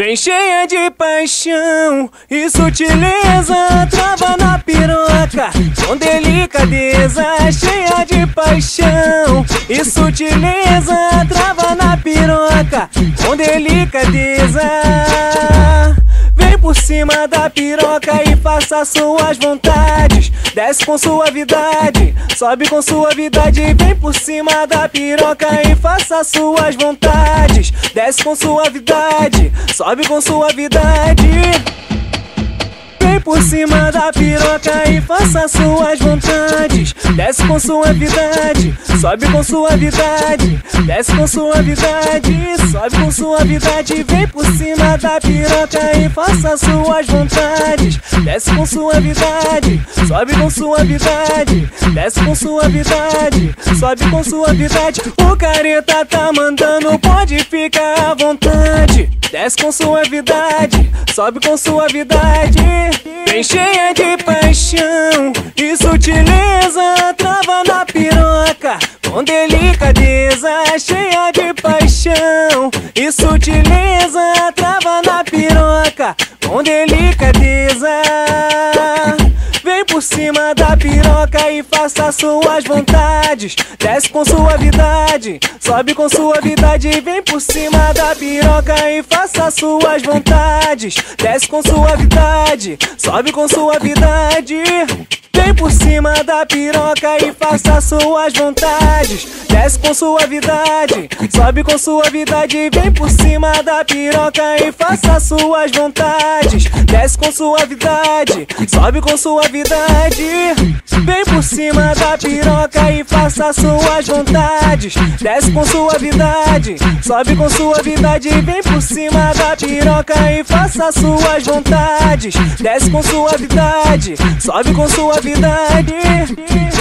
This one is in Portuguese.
Bem cheia de paixão e sutileza, trava na piroca com delicadeza. Cheia de paixão e sutileza, trava na piroca com delicadeza. Vem por cima da piroca e faça suas vontades. Desce com suavidade, sobe com suavidade. Vem por cima da piroca e faça suas vontades. Desce com suavidade, sobe com suavidade. Vem por cima da piroca e faça suas vontades. Desce com suavidade, sobe com suavidade. Desce com suavidade, sobe com suavidade. Vem por cima da piroca e faça suas vontades. Desce com suavidade, sobe com suavidade. Desce com suavidade, sobe com suavidade. O careta tá mandando, pode ficar à vontade. Desce com suavidade, sobe com suavidade. Bem cheia de paixão e sutileza, trava na piroca com delicadeza. Cheia de paixão e sutileza, trava na piroca com delicadeza. Vem por cima da piroca e faça suas vontades. Desce com suavidade, sobe com suavidade. Vem por cima da piroca e faça suas vontades. Desce com suavidade, sobe com suavidade. Vem por cima da piroca e faça suas vontades. Desce com suavidade, sobe com suavidade. Vem por cima da piroca e faça suas vontades. Desce com suavidade, sobe com suavidade. Vem por cima da piroca e faça suas vontades. Desce com suavidade, sobe com suavidade. Vem por cima da piroca e faça suas vontades. Desce com suavidade, sobe com suavidade.